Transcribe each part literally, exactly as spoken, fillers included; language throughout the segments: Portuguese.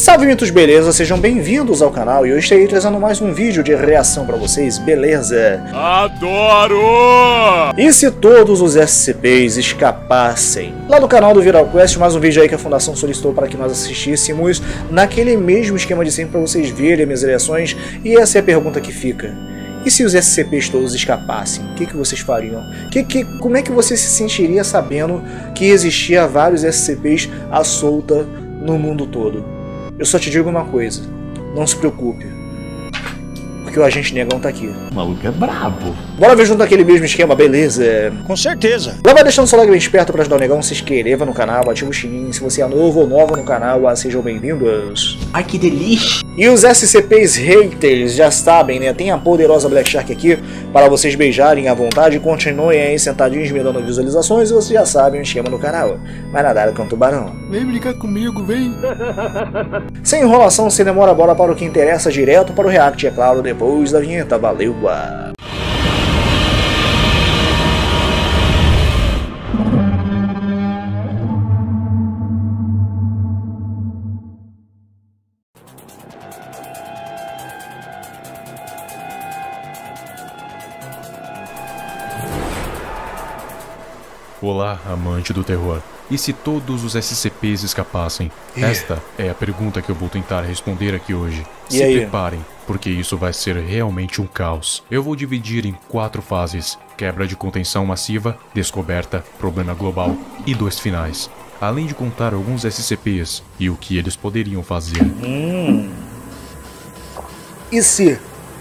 Salve mitos, beleza? Sejam bem-vindos ao canal e hoje estarei trazendo mais um vídeo de reação pra vocês, beleza? Adoro! E se todos os S C Ps escapassem? Lá no canal do Viral Quest, mais um vídeo aí que a Fundação solicitou para que nós assistíssemos naquele mesmo esquema de sempre pra vocês verem minhas reações, e essa é a pergunta que fica. E se os S C Ps todos escapassem, o que, que vocês fariam? Que, que, como é que você se sentiria sabendo que existia vários S C Ps à solta no mundo todo? Eu só te digo uma coisa, não se preocupe, porque o Agente Negão tá aqui. O maluco é brabo. Bora ver junto aquele mesmo esquema, beleza? Com certeza. Já vai deixando seu like bem esperto pra ajudar o Negão, se inscreva no canal, ativa o sininho, se você é novo ou nova no canal, ah, sejam bem-vindos. Ai, que delícia. E os S C Ps haters já sabem, né? Tem a poderosa Black Shark aqui para vocês beijarem à vontade. Continuem aí sentadinhos me dando visualizações e vocês já sabem o esquema no canal. Vai nadar com o tubarão. Vem brincar comigo, vem. Sem enrolação, sem demora, bora para o que interessa, direto para o react, é claro, depois da vinheta. Valeu! Olá, amante do terror. E se todos os S C Ps escapassem? Esta é a pergunta que eu vou tentar responder aqui hoje. E se aí? preparem, porque isso vai ser realmente um caos. Eu vou dividir em quatro fases: quebra de contenção massiva, descoberta, problema global e dois finais. Além de contar alguns S C Ps e o que eles poderiam fazer. Hum. E se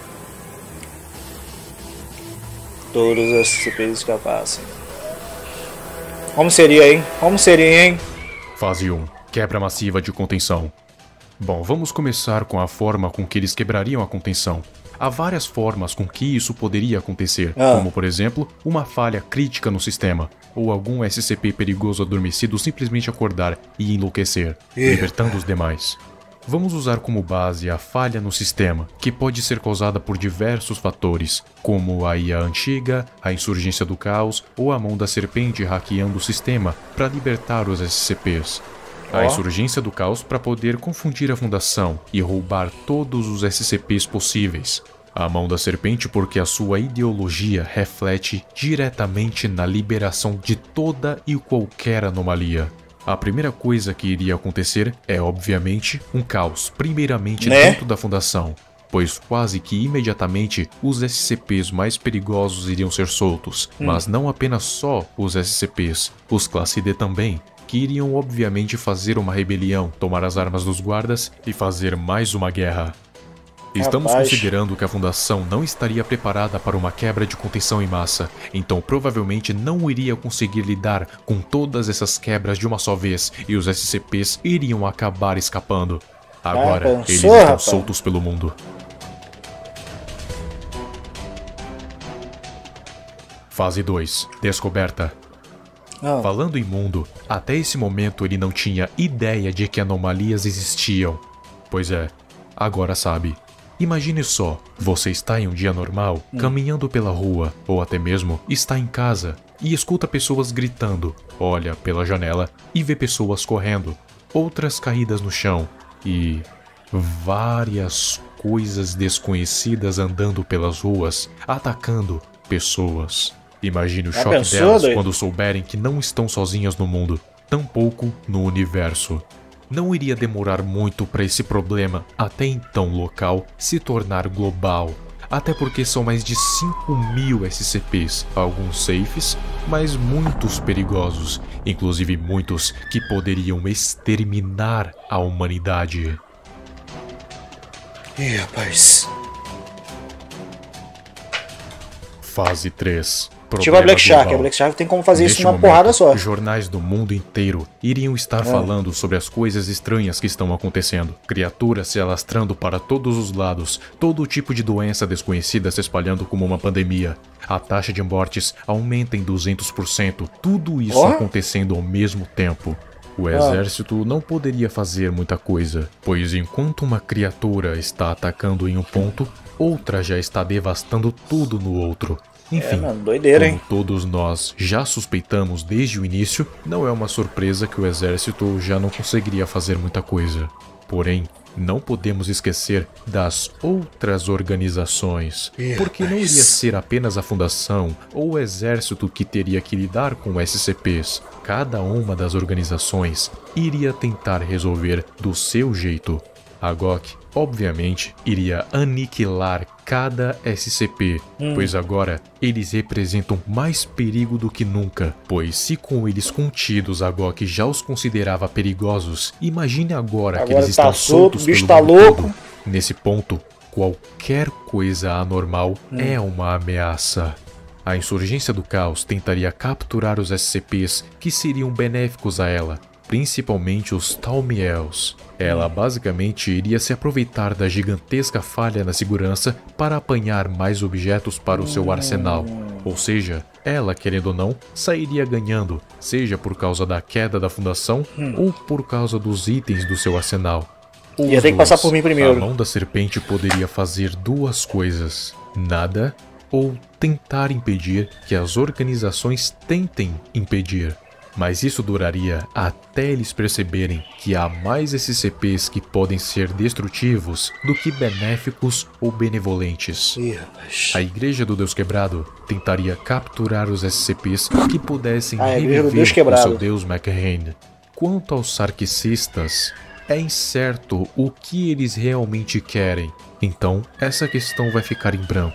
todos os S C Ps escapassem? Como seria, hein? Como seria, hein? Fase um. Quebra massiva de contenção. Bom, vamos começar com a forma com que eles quebrariam a contenção. Há várias formas com que isso poderia acontecer, ah. como por exemplo, uma falha crítica no sistema, ou algum S C P perigoso adormecido simplesmente acordar e enlouquecer, libertando os demais. Vamos usar como base a falha no sistema, que pode ser causada por diversos fatores, como a I A antiga, a insurgência do caos ou a mão da serpente hackeando o sistema para libertar os S C Ps. A oh. insurgência do caos para poder confundir a fundação e roubar todos os S C Ps possíveis. A mão da serpente porque a sua ideologia reflete diretamente na liberação de toda e qualquer anomalia. A primeira coisa que iria acontecer é, obviamente, um caos, primeiramente né? dentro da fundação, pois quase que imediatamente os S C Ps mais perigosos iriam ser soltos, hum. mas não apenas só os S C Ps, os classe D também, que iriam obviamente fazer uma rebelião, tomar as armas dos guardas e fazer mais uma guerra. Estamos Rapaz. considerando que a fundação não estaria preparada para uma quebra de contenção em massa, então provavelmente não iria conseguir lidar com todas essas quebras de uma só vez e os S C Ps iriam acabar escapando. Agora, ah, eles pensou, estão rapaz? soltos pelo mundo. Fase dois. Descoberta. Ah. Falando em mundo, até esse momento ele não tinha ideia de que anomalias existiam. Pois é, agora sabe. Imagine só, você está em um dia normal, hum. caminhando pela rua, ou até mesmo está em casa, e escuta pessoas gritando, olha pela janela e vê pessoas correndo, outras caídas no chão, e várias coisas desconhecidas andando pelas ruas, atacando pessoas. Imagine o Já choque pensou, delas doido? quando souberem que não estão sozinhas no mundo, tampouco no universo. Não iria demorar muito para esse problema, até então local, se tornar global. Até porque são mais de cinco mil S C Ps, alguns safes, mas muitos perigosos, inclusive muitos que poderiam exterminar a humanidade. Ih, rapaz. Fase três. Tipo a Black Shark, a Black Shark tem como fazer Neste isso numa momento, porrada só. Jornais do mundo inteiro iriam estar Ah. falando sobre as coisas estranhas que estão acontecendo. Criaturas se alastrando para todos os lados, todo tipo de doença desconhecida se espalhando como uma pandemia. A taxa de mortes aumenta em duzentos por cento, tudo isso Oh. acontecendo ao mesmo tempo. O exército não poderia fazer muita coisa, pois enquanto uma criatura está atacando em um ponto, outra já está devastando tudo no outro. Enfim, é, mano, doideira, como hein? todos nós já suspeitamos desde o início, não é uma surpresa que o exército já não conseguiria fazer muita coisa. Porém, não podemos esquecer das outras organizações, porque não iria ser apenas a Fundação ou o Exército que teria que lidar com S C Ps. Cada uma das organizações iria tentar resolver do seu jeito. A G O K, obviamente, iria aniquilar cada S C P, hum. pois agora eles representam mais perigo do que nunca, pois se com eles contidos a G O K já os considerava perigosos, imagine agora, agora que eles tá estão soltos pelo tá mundo louco. todo. Nesse ponto, qualquer coisa anormal hum. é uma ameaça. A insurgência do caos tentaria capturar os S C Ps que seriam benéficos a ela, principalmente os Thaumiels. Ela basicamente iria se aproveitar da gigantesca falha na segurança para apanhar mais objetos para o seu arsenal. Ou seja, ela, querendo ou não, sairia ganhando, seja por causa da queda da fundação hum. ou por causa dos itens do seu arsenal. Ia ter que passar por mim primeiro. A mão da serpente poderia fazer duas coisas: nada ou tentar impedir que as organizações tentem impedir. Mas isso duraria até eles perceberem que há mais S C Ps que podem ser destrutivos do que benéficos ou benevolentes. A Igreja do Deus Quebrado tentaria capturar os S C Ps que pudessem ah, reviver o seu Deus McCain. Quanto aos sarkicistas, é incerto o que eles realmente querem, então essa questão vai ficar em branco.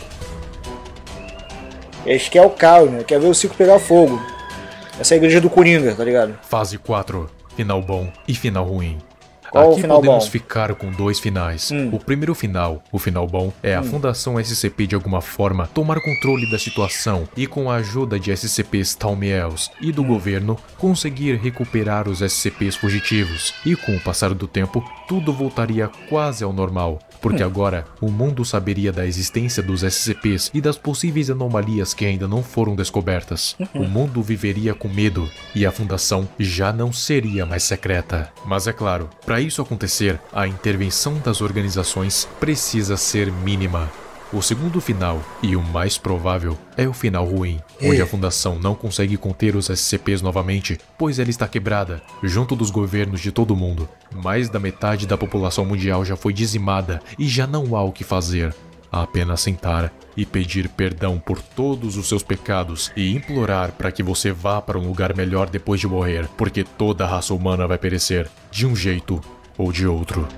Eles querem o caos, né? Quer ver o circo pegar fogo. Essa é a igreja do Coringa, tá ligado? Fase quatro. Final bom e final ruim. Qual Aqui o final podemos bom? ficar com dois finais. Hum. O primeiro final, o final bom, é a hum. Fundação S C P de alguma forma tomar controle da situação e com a ajuda de S C Ps Thaumiels e do hum. governo, conseguir recuperar os S C Ps fugitivos. E com o passar do tempo, tudo voltaria quase ao normal. Porque hum. agora, o mundo saberia da existência dos S C Ps e das possíveis anomalias que ainda não foram descobertas. Uhum. O mundo viveria com medo e a Fundação já não seria mais secreta. Mas é claro, para isso acontecer, a intervenção das organizações precisa ser mínima. O segundo final, e o mais provável, é o final ruim, é. onde a Fundação não consegue conter os S C Ps novamente, pois ela está quebrada, junto dos governos de todo mundo. Mais da metade da população mundial já foi dizimada e já não há o que fazer. Há apenas sentar e pedir perdão por todos os seus pecados e implorar para que você vá para um lugar melhor depois de morrer, porque toda a raça humana vai perecer, de um jeito ou de outro.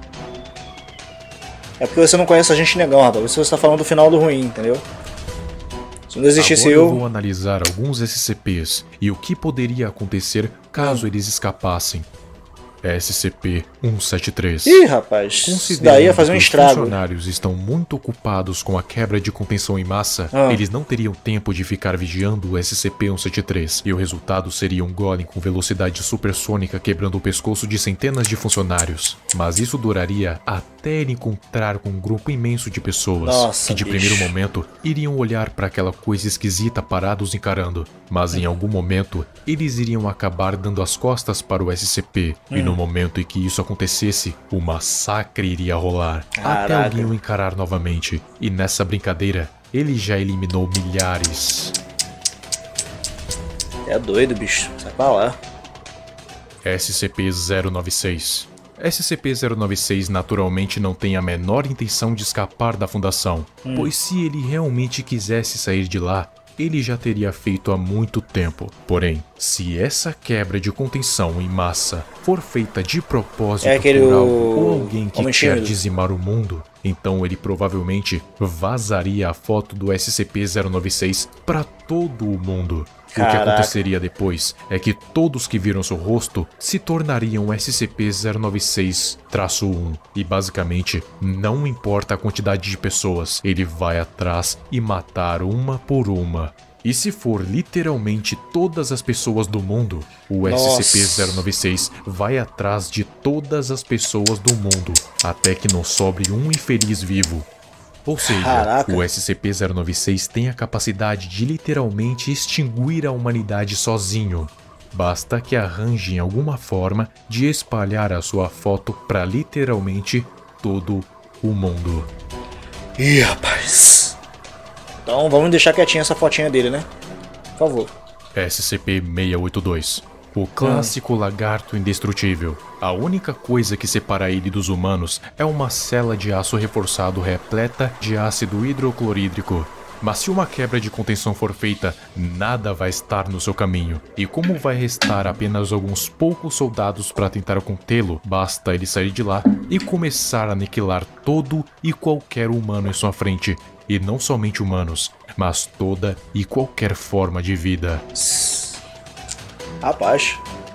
É porque você não conhece a gente negão, rapaz. Você está falando do final do ruim, entendeu? Se não existisse Agora eu... eu vou analisar alguns S C Ps e o que poderia acontecer caso hum. eles escapassem. S C P cento e setenta e três. Ih, rapaz, isso daí ia fazer um estrago. Os funcionários estão muito ocupados com a quebra de contenção em massa, ah. eles não teriam tempo de ficar vigiando o S C P cento e setenta e três, e o resultado seria um golem com velocidade supersônica quebrando o pescoço de centenas de funcionários. Mas isso duraria até ele encontrar com um grupo imenso de pessoas, Nossa, que de bicho. primeiro momento iriam olhar para aquela coisa esquisita parados encarando, mas em algum momento eles iriam acabar dando as costas para o S C P, hum. e no momento em que isso acontecesse, o massacre iria rolar, Caraca. até alguém o encarar novamente, e nessa brincadeira, ele já eliminou milhares. É doido, bicho, sai pra lá. S C P zero nove seis. S C P zero nove seis naturalmente não tem a menor intenção de escapar da Fundação, hum. pois se ele realmente quisesse sair de lá, ele já teria feito há muito tempo. Porém, se essa quebra de contenção em massa for feita de propósito é por algo o... ou alguém que quer dizimar o mundo, então ele provavelmente vazaria a foto do S C P zero nove seis para todo o mundo. Caraca. O que aconteceria depois é que todos que viram seu rosto se tornariam S C P zero nove seis um, e basicamente não importa a quantidade de pessoas, ele vai atrás e matar uma por uma. E se for literalmente todas as pessoas do mundo, o Nossa. S C P zero nove seis vai atrás de todas as pessoas do mundo, até que não sobre um infeliz vivo. Ou seja, Caraca. o S C P zero nove seis tem a capacidade de literalmente extinguir a humanidade sozinho. Basta que arranjem alguma forma de espalhar a sua foto para literalmente todo o mundo. Ih, rapaz. Então vamos deixar quietinha essa fotinha dele, né? Por favor. S C P seiscentos e oitenta e dois. O clássico ah. lagarto indestrutível. A única coisa que separa ele dos humanos é uma cela de aço reforçado repleta de ácido hidroclorídrico. Mas se uma quebra de contenção for feita, nada vai estar no seu caminho. E como vai restar apenas alguns poucos soldados para tentar contê-lo, basta ele sair de lá e começar a aniquilar todo e qualquer humano em sua frente. E não somente humanos, mas toda e qualquer forma de vida. Rapaz.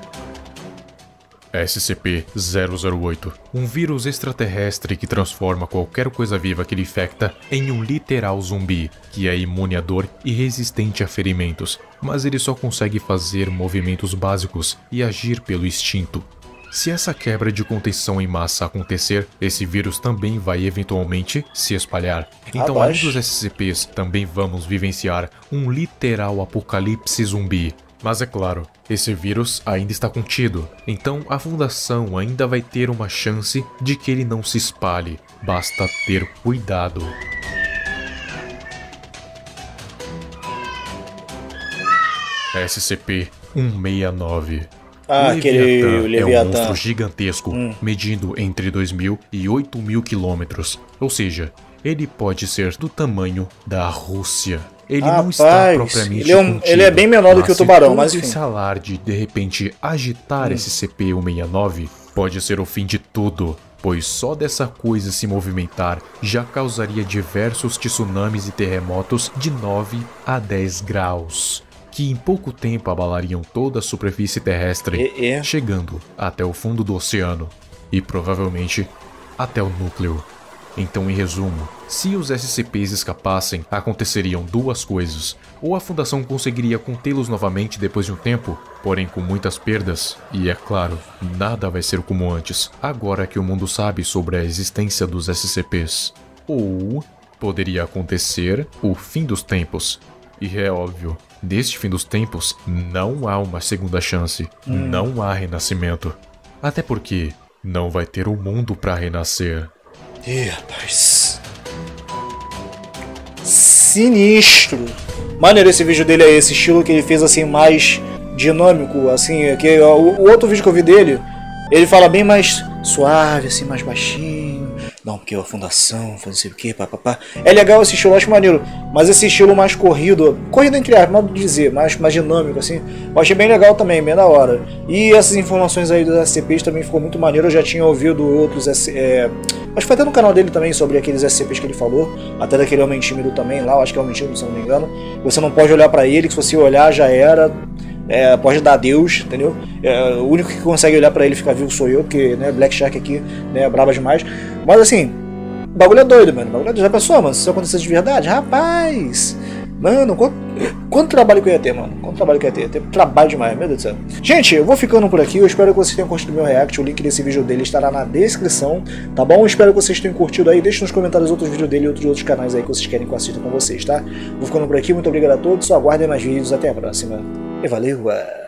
S C P zero zero oito. Um vírus extraterrestre que transforma qualquer coisa viva que ele infecta em um literal zumbi, que é imune a dor e resistente a ferimentos, mas ele só consegue fazer movimentos básicos e agir pelo instinto. Se essa quebra de contenção em massa acontecer, esse vírus também vai eventualmente se espalhar. Então, além dos S C Ps, também vamos vivenciar um literal apocalipse zumbi. Mas é claro, esse vírus ainda está contido, então a Fundação ainda vai ter uma chance de que ele não se espalhe. Basta ter cuidado. S C P cento e sessenta e nove. Ah, o aquele Leviatã, Leviatã é um monstro gigantesco, hum. medindo entre dois mil e oito mil quilômetros. Ou seja, ele pode ser do tamanho da Rússia. Ele Rapaz, não está propriamente ele é, um, contido, ele é bem menor do que o tubarão, mas se enfim. esse alarde de repente agitar hum. esse S C P cento e sessenta e nove, pode ser o fim de tudo, pois só dessa coisa se movimentar já causaria diversos tsunamis e terremotos de nove a dez graus, que em pouco tempo abalariam toda a superfície terrestre, e, e. chegando até o fundo do oceano e provavelmente até o núcleo. Então, em resumo, se os S C Ps escapassem, aconteceriam duas coisas. Ou a Fundação conseguiria contê-los novamente depois de um tempo, porém com muitas perdas, e é claro, nada vai ser como antes, agora que o mundo sabe sobre a existência dos S C Ps. Ou poderia acontecer o fim dos tempos. E é óbvio, neste fim dos tempos, não há uma segunda chance, hum. não há renascimento. Até porque não vai ter o mundo para renascer. Ih, rapaz. Sinistro. Maneiro esse vídeo dele aí, esse estilo que ele fez assim mais dinâmico, assim, que o, o outro vídeo que eu vi dele, ele fala bem mais suave, assim, mais baixinho. Não, porque a Fundação, faz não sei o que, papapá. É legal esse estilo, eu acho maneiro. Mas esse estilo mais corrido, corrido entre aspas, modo de dizer, mais, mais dinâmico, assim, eu achei bem legal também, bem da hora. E essas informações aí dos S C Ps também ficou muito maneiro. Eu já tinha ouvido outros, é, acho que foi até no canal dele também sobre aqueles S C Ps que ele falou. Até daquele Homem Tímido também lá, eu acho que é Homem Tímido, se eu não me engano. Você não pode olhar pra ele, que se você olhar já era... É, pode dar adeus, entendeu? É, o único que consegue olhar pra ele e ficar vivo sou eu, porque, né, Black Shark aqui, né, é braba demais. Mas assim, o bagulho é doido, mano. O bagulho é doido. Já pensou, mano? Se isso acontecesse de verdade? Rapaz! Mano, quanto, quanto trabalho que eu ia ter, mano? Quanto trabalho que eu ia ter? Eu ia ter trabalho demais, meu Deus do céu. Gente, eu vou ficando por aqui. Eu espero que vocês tenham curtido o meu react. O link desse vídeo dele estará na descrição, tá bom? Eu espero que vocês tenham curtido aí. Deixe nos comentários outros vídeos dele e outros, outros canais aí que vocês querem que eu assista com vocês, tá? Vou ficando por aqui. Muito obrigado a todos. Só aguardem mais vídeos. Até a próxima. E valeu!